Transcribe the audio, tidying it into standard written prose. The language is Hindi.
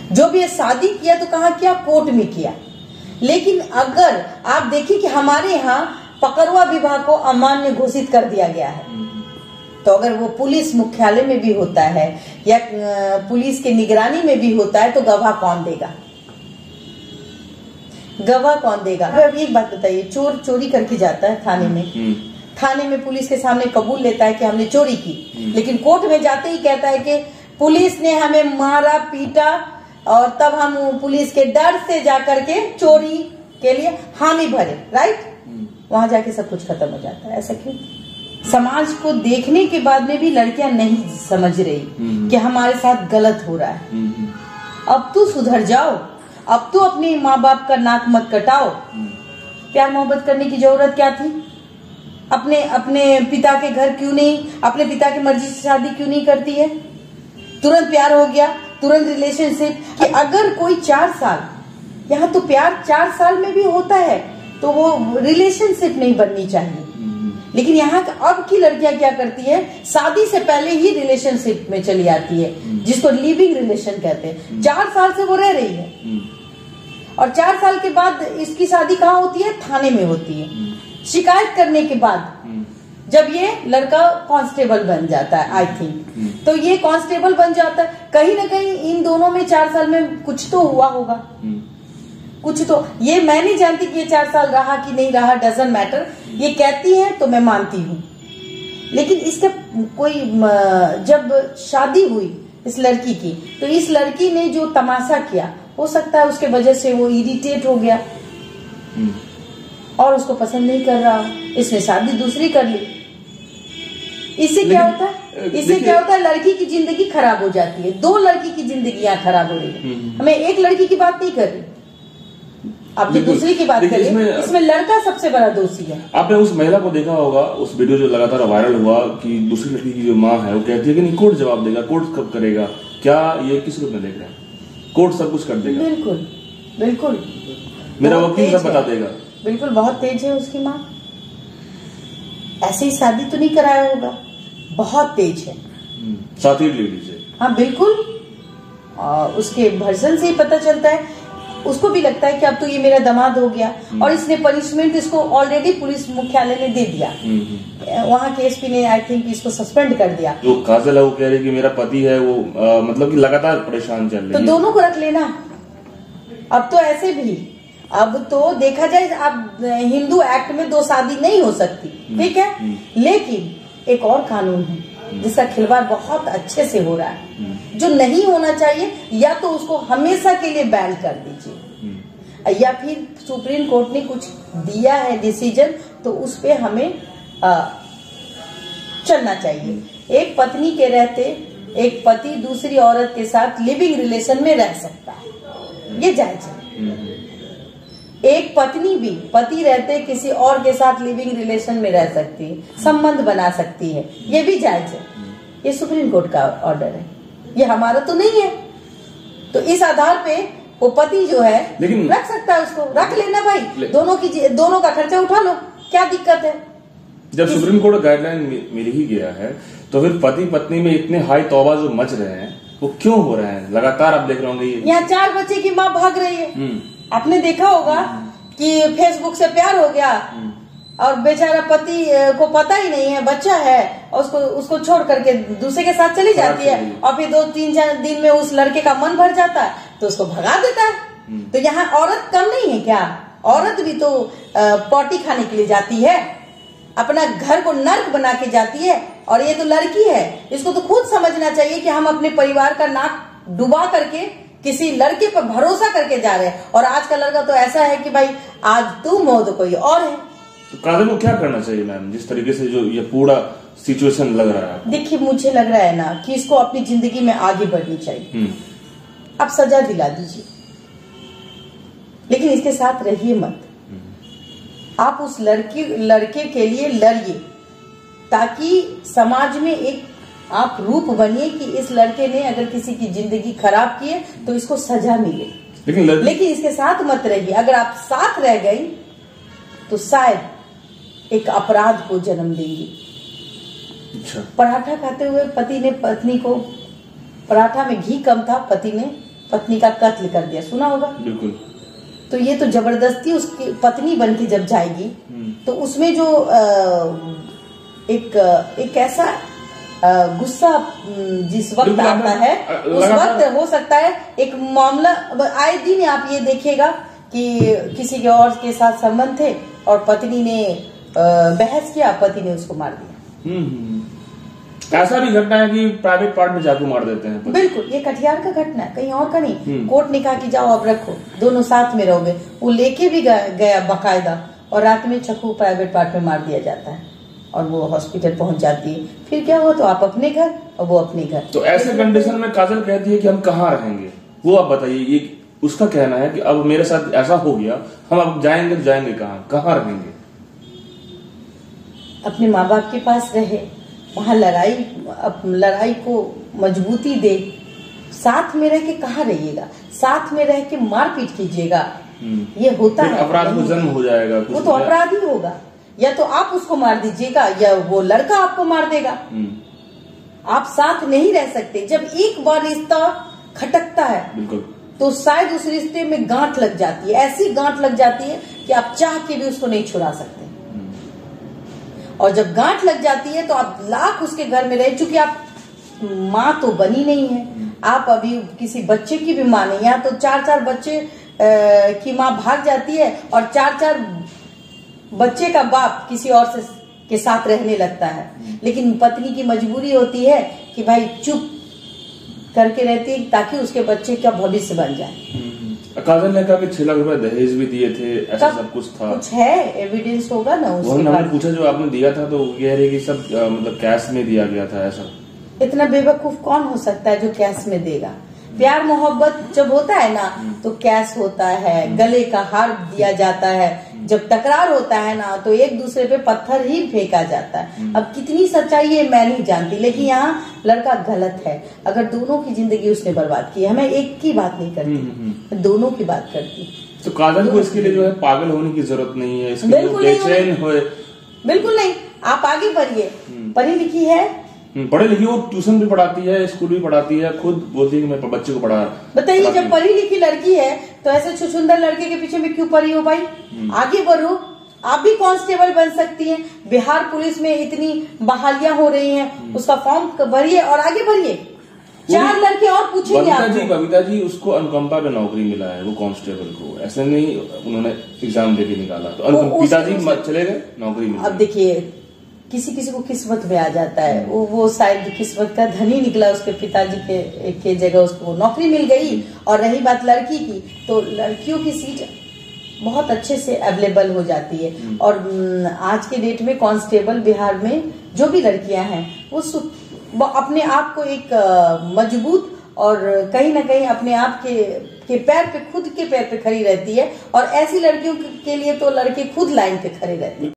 जो भी शादी किया तो कहाँ किया, कोर्ट में किया। लेकिन अगर आप देखिए कि हमारे यहाँ पकड़वा विवाह को अमान्य घोषित कर दिया गया है, तो अगर वो पुलिस मुख्यालय में भी होता है या पुलिस के निगरानी में भी होता है तो गवाह कौन देगा, गवाह कौन देगा? अब एक बात बताइए, चोर चोरी करके जाता है थाने में, थाने में पुलिस के सामने कबूल लेता है कि हमने चोरी की, लेकिन कोर्ट में जाते ही कहता है कि पुलिस ने हमें मारा पीटा और तब हम पुलिस के डर से जाकर के चोरी के लिए हामी भरे, राइट? वहां जाके सब कुछ खत्म हो जाता है। ऐसा क्यों? समाज को देखने के बाद में भी लड़कियां नहीं समझ रही कि हमारे साथ गलत हो रहा है। अब तो सुधर जाओ, अब तो अपने माँ बाप का नाक मत कटाओ। प्यार मोहब्बत करने की जरूरत क्या थी? अपने पिता के घर क्यों नहीं, अपने पिता की मर्जी से शादी क्यों नहीं करती है? तुरंत प्यार हो गया, तुरंत रिलेशनशिप। कि अगर कोई 4 साल, यहाँ तो प्यार 4 साल में भी होता है तो वो रिलेशनशिप नहीं बननी चाहिए। लेकिन यहाँ अब की लड़कियां क्या करती है, शादी से पहले ही रिलेशनशिप में चली आती है, जिसको लिविंग रिलेशन कहते हैं। 4 साल से वो रह रही है और 4 साल के बाद इसकी शादी कहाँ होती है? थाने में होती है। शिकायत करने के बाद जब ये लड़का कांस्टेबल बन जाता है, आई थिंक, तो ये कांस्टेबल बन जाता है, कहीं ना कहीं इन दोनों में 4 साल में कुछ तो हुआ होगा, कुछ तो। ये मैं नहीं जानती कि ये 4 साल रहा कि नहीं रहा, डजंट मैटर। ये कहती है तो मैं मानती हूँ, लेकिन इसका कोई जब शादी हुई इस लड़की की, तो इस लड़की ने जो तमाशा किया, हो सकता है उसके वजह से वो इरिटेट हो गया और उसको पसंद नहीं कर रहा, इसने शादी दूसरी कर ली। इससे क्या होता है? इससे क्या होता है? लड़की की जिंदगी खराब हो जाती है। 2 लड़की की जिंदगियां खराब हो रही है। हमें एक लड़की की बात नहीं कर रही, आप जो दूसरी की बात करें, इसमें लड़का सबसे बड़ा दोषी है। आपने उस महिला को देखा होगा, उस वीडियो जो लगातार वायरल हुआ कि दूसरी लड़की की जो माँ है वो कहती है कि नहीं, कोर्ट जवाब देगा, कोर्ट कब करेगा, क्या ये किस रूप में देख रहे हैं? कोर्ट सब कुछ कर देगा। बिल्कुल बिल्कुल, मेरा वकील सब बता देगा। बिल्कुल, बहुत तेज है उसकी माँ। ऐसे ही शादी तो नहीं कराया होगा, बहुत तेज है। साथी लेडी से, हाँ बिल्कुल, उसके भर्सन से ही पता चलता है। उसको भी लगता है कि अब तो ये मेरा दामाद हो गया, और इसने पनिशमेंट इसको ऑलरेडी पुलिस मुख्यालय ने दे दिया। वहाँ के एसपी ने आई थिंक इसको सस्पेंड कर दिया। जो काजल है वो कह रही कि मेरा पति है वो मतलब कि लगातार परेशान चल रही है। तो दोनों को रख लेना। अब तो ऐसे भी, अब तो देखा जाए, अब हिंदू एक्ट में 2 शादी नहीं हो सकती, ठीक है, लेकिन एक और कानून है जिसका खिलवाड़ बहुत अच्छे से हो रहा है, जो नहीं होना चाहिए। या तो उसको हमेशा के लिए बैन कर दीजिए, या फिर सुप्रीम कोर्ट ने कुछ दिया है डिसीजन, तो उस पे हमें चलना चाहिए। एक पत्नी के रहते एक पति दूसरी औरत के साथ लिविंग रिलेशन में रह सकता है, ये जायज है। एक पत्नी भी पति रहते किसी और के साथ लिविंग रिलेशन में रह सकती है, संबंध बना सकती है, ये भी जायज है। ये सुप्रीम कोर्ट का ऑर्डर है, ये हमारा तो नहीं है। तो इस आधार पे वो पति जो है लेकिन रख सकता है, उसको रख लेना भाई, दोनों का खर्चा उठा लो, क्या दिक्कत है? जब सुप्रीम कोर्ट गाइडलाइन मिल ही गया है, तो फिर पति पत्नी में इतने हाई तौबा जो मच रहे हैं वो क्यों हो रहे हैं? लगातार आप देख रहे होंगे यहाँ 4 बच्चे की माँ भाग रही है। आपने देखा होगा कि फेसबुक से प्यार हो गया और बेचारा पति को पता ही नहीं है, बच्चा है, और उसको छोड़ करके दूसरे के साथ चली जाती है, और फिर 2-3 दिन में उस लड़के का मन भर जाता है तो उसको भगा देता है। तो यहाँ औरत कम नहीं है क्या? औरत भी तो पॉटी खाने के लिए जाती है, अपना घर को नर्क बना के जाती है, और ये तो लड़की है। इसको तो खुद समझना चाहिए कि हम अपने परिवार का नाक डुबा करके किसी लड़के पर भरोसा करके जा रहे हैं। और आज का लड़का तो ऐसा है कि भाई आज तुम हो तो कोई और है। तो काजल को क्या करना चाहिए मैम, जिस तरीके से जो ये पूरा सिचुएशन लग रहा है? देखिए, मुझे लग रहा है ना कि इसको अपनी जिंदगी में आगे बढ़नी चाहिए। आप सजा दिला दीजिए, लेकिन इसके साथ रहिए मत। आप उस लड़के के लिए लड़िए, ताकि समाज में एक आप रूप बनिए कि इस लड़के ने अगर किसी की जिंदगी खराब की है तो इसको सजा मिले। लेकिन इसके साथ मत रहिए। अगर आप साथ रह गई तो शायद एक अपराध को जन्म देंगी। अच्छा। पराठा खाते हुए पति ने पत्नी को, पराठा में घी कम था, पति ने पत्नी का कत्ल कर दिया, सुना होगा। बिल्कुल। तो ये तो जबरदस्ती उसकी पत्नी बन के जब जाएगी तो उसमें जो एक ऐसा गुस्सा जिस वक्त आता है उस वक्त हो सकता है एक मामला, आए दिन आप ये देखिएगा कि किसी के और के साथ संबंध थे और पत्नी ने बहस किया, पति ने उसको मार दिया। ऐसा भी घटना है कि प्राइवेट पार्ट में चाकू मार देते हैं। बिल्कुल, ये कटिहार का घटना है, कहीं और का नहीं। कोर्ट ने कहा कि जाओ अब रखो, दोनों साथ में रहोगे। वो लेके भी गया बाकायदा, और रात में चाकू प्राइवेट पार्ट में मार दिया जाता है और वो हॉस्पिटल पहुंच जाती है। फिर क्या हुआ, तो आप अपने घर और वो अपने घर। तो ऐसे कंडीशन में काजल कहती है कि हम कहाँ रहेंगे, वो आप बताइए। ये उसका कहना है कि अब मेरे साथ ऐसा हो गया, हम अब जाएंगे कहाँ रहेंगे। अपने माँ बाप के पास रहे, वहाँ लड़ाई को मजबूती दे। साथ में रह के कहाँ रहिएगा, साथ में रह के मारपीट कीजिएगा, ये होता है। अपराध को जन्म हो जाएगा, वो तो अपराध ही होगा। या तो आप उसको मार दीजिएगा या वो लड़का आपको मार देगा। आप साथ नहीं रह सकते। जब एक बार रिश्ता खटकता है बिल्कुल, तो शायद उस रिश्ते में गांठ लग जाती है, ऐसी गांठ लग जाती है कि आप चाह के भी उसको नहीं छुड़ा सकते। और जब गांठ लग जाती है तो आप लाख उसके घर में रहे, चूंकि आप माँ तो बनी नहीं है, आप अभी किसी बच्चे की भी माँ नहीं। यहाँ तो 4-4 बच्चे की माँ भाग जाती है और 4-4 बच्चे का बाप किसी और के साथ रहने लगता है। लेकिन पत्नी की मजबूरी होती है कि भाई चुप करके रहती है ताकि उसके बच्चे का भविष्य बन जाए। काजल ने कहा कि 6 लाख रुपए दहेज भी दिए थे, ऐसा सब कुछ था। कुछ है, एविडेंस होगा ना उसके बाद। हमने पूछा जो आपने दिया था तो कह रही कि सब मतलब कैश में दिया गया था। ऐसा इतना बेवकूफ कौन हो सकता है जो कैश में देगा। प्यार मोहब्बत जब होता है ना तो कैश होता है, गले का हार दिया जाता है। जब टकरार होता है ना तो एक दूसरे पे पत्थर ही फेंका जाता है। अब कितनी सच्चाई है मैं नहीं जानती, लेकिन यहाँ लड़का गलत है। अगर दोनों की जिंदगी उसने बर्बाद की है, मैं एक की बात नहीं करती, दोनों की बात करती। तो काजल को इसके लिए जो है पागल होने की जरूरत नहीं है, इसके लिए बेचैन होए बिल्कुल नहीं। आप आगे बढ़िए, पढ़ी लिखी है, पढ़े लिखी, वो ट्यूशन भी पढ़ाती है, स्कूल भी पढ़ाती है, खुद बोलती है कि मैं बच्चे को पढ़ा। बताइए, जब पढ़ी लिखी लड़की है तो ऐसे छुछुंदर लड़के के पीछे में क्यों पड़ी हो भाई। आगे बढ़ो, आप भी कांस्टेबल बन सकती हैं। बिहार पुलिस में इतनी बहालियां हो रही हैं, उसका फॉर्म भरिए और आगे बढ़िए। 4 लड़के और पूछेंगे आपको। कविता जी उसको अनुकंपा पे नौकरी मिला है, वो कांस्टेबल को, ऐसे नहीं उन्होंने एग्जाम दे के निकाला। तो पिताजी चले गए, नौकरी मिली। अब देखिए, किसी किसी को किस्मत में आ जाता है, वो शायद किस्मत का धनी निकला, उसके पिताजी के जगह उसको नौकरी मिल गई। और रही बात लड़की की, तो लड़कियों की सीट बहुत अच्छे से अवेलेबल हो जाती है। और आज के डेट में कांस्टेबल बिहार में जो भी लड़कियां हैं वो अपने आप को एक मजबूत और कहीं ना कहीं अपने आप के पैर पे, खुद के पैर पे खड़ी रहती है। और ऐसी लड़कियों के लिए तो लड़के खुद लाइन पे खड़े रहते हैं।